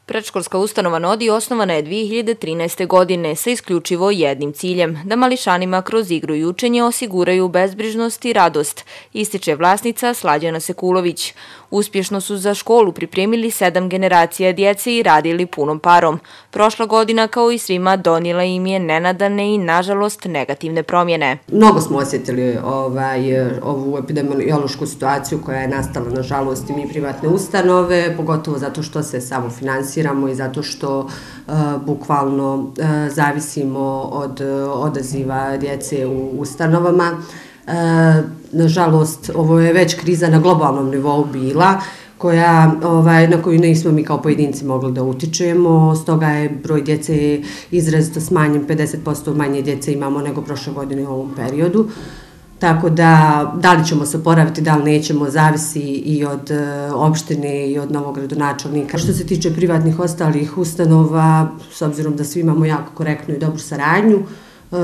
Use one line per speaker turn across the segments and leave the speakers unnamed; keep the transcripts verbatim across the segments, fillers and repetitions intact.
Predškolska ustanova Nodi osnovana je dve hiljade trinaeste. godine sa isključivo jednim ciljem, da mališanima kroz igru i učenje osiguraju bezbrižnost i radost, ističe vlasnica Slađana Sekulović. Uspješno su za školu pripremili sedam generacija djece i radili punom parom. Prošla godina, kao i svima, donijela im je nenadane i, nažalost, negativne promjene.
Mnogo smo osjetili ovaj, ovu epidemiološku situaciju koja je nastala, nažalost, i mi privatne ustanove, pogotovo zato što se samo finansiramo i zato što uh, bukvalno uh, zavisimo od uh, odaziva djece u ustanovama. Uh, nažalost, ovo je već kriza na globalnom nivou bila, koja, ovaj, na koju nismo mi kao pojedinci mogli da utičemo, stoga je broj djece izrazito smanjen, pedeset posto manje djece imamo nego prošle godine u ovom periodu. Tako da, da li ćemo se oporaviti, da li nećemo, zavisi i od uh, opštine i od novog gradonačelnika. Što se tiče privatnih ostalih ustanova, s obzirom da svi imamo jako korektnu i dobru saradnju, uh,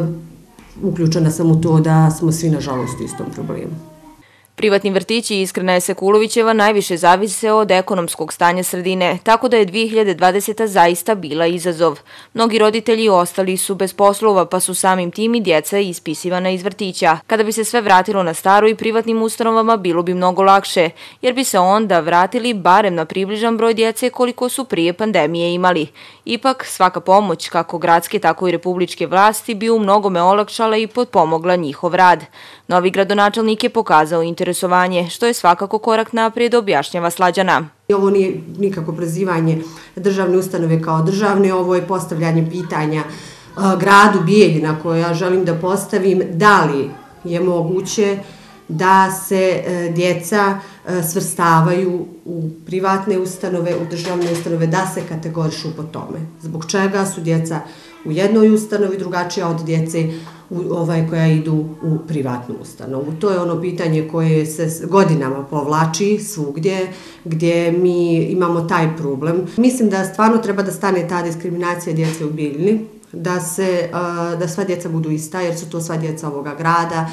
uključena sam u to da smo svi, nažalost, u istom problemu.
Privatni vrtići, iskrena je Sekulovićeva, najviše zavise od ekonomskog stanja sredine, tako da je dve hiljade dvadeseta. zaista bila izazov. Mnogi roditelji ostali su bez poslova, pa su samim tim i djeca ispisivana iz vrtića. Kada bi se sve vratilo na staro i privatnim ustanovama, bilo bi mnogo lakše, jer bi se onda vratili barem na približan broj djece koliko su prije pandemije imali. Ipak, svaka pomoć, kako gradske, tako i republičke vlasti, bi u mnogome olakšala i potpomogla njihov rad. Novi gradonačelnik je pokazao interesovanje, što je svakako korak naprijed, objašnjava Slađana.
Ovo nije nikako prozivanje državne ustanove kao državne, ovo je postavljanje pitanja gradu Bijeljina koje ja želim da postavim, da li je moguće da se djeca svrstavaju u privatne ustanove, u državne ustanove, da se kategorišu po tome. Zbog čega su djeca u jednoj ustanovi drugačija od djece ovaj, koja idu u privatnu ustanovu. To je ono pitanje koje se godinama povlači svugdje, gdje mi imamo taj problem. Mislim da stvarno treba da stane ta diskriminacija djece u Bijeljini, da se da sva djeca budu ista, jer su to sva djeca ovoga grada,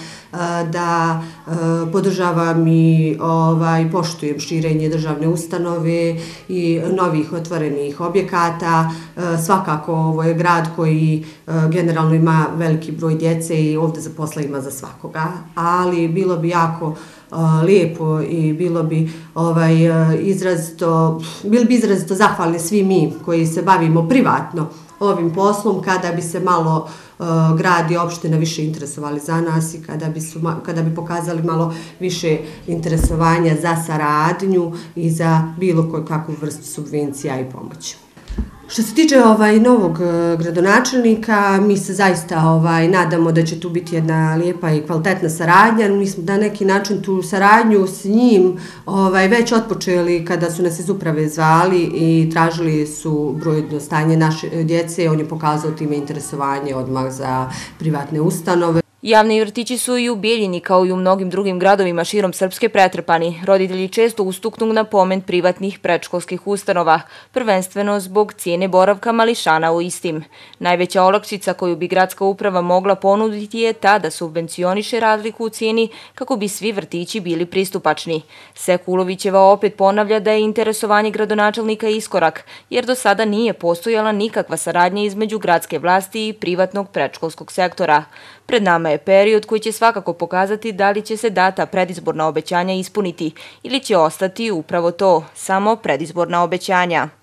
da podržavam i ovaj poštujem širenje državne ustanove i novih otvorenih objekata. Svakako ovo je grad koji generalno ima veliki broj djece i ovdje za posla ima za svakoga, ali bilo bi jako lijepo i bilo bi ovaj izrazito bili bi izrazito zahvalni svi mi koji se bavimo privatno ovim poslom, kada bi se malo uh, grad i opština više interesovali za nas i kada bi, su, kada bi pokazali malo više interesovanja za saradnju i za bilo koju kakvu vrstu subvencija i pomoći. Što se tiče ovaj, novog gradonačelnika, mi se zaista ovaj, nadamo da će tu biti jedna lijepa i kvalitetna saradnja. Mi smo na neki način tu saradnju s njim ovaj, već otpočeli kada su nas iz uprave zvali i tražili su brojno stanje naše djece. On je pokazao time interesovanje odmah za privatne ustanove.
Javni vrtići su i u Bijeljini, kao i u mnogim drugim gradovima širom Srpske, pretrpani. Roditelji često ustuknu na pomen privatnih predškolskih ustanova, prvenstveno zbog cijene boravka mališana u istim. Najveća olakšica koju bi gradska uprava mogla ponuditi je ta da subvencioniše razliku u cijeni kako bi svi vrtići bili pristupačni. Sekulovićeva opet ponavlja da je interesovanje gradonačelnika iskorak, jer do sada nije postojala nikakva saradnja između gradske vlasti i privatnog predškolskog sektora. Pred nama je period koji će svakako pokazati da li će se data predizborna obećanja ispuniti ili će ostati upravo to, samo predizborna obećanja.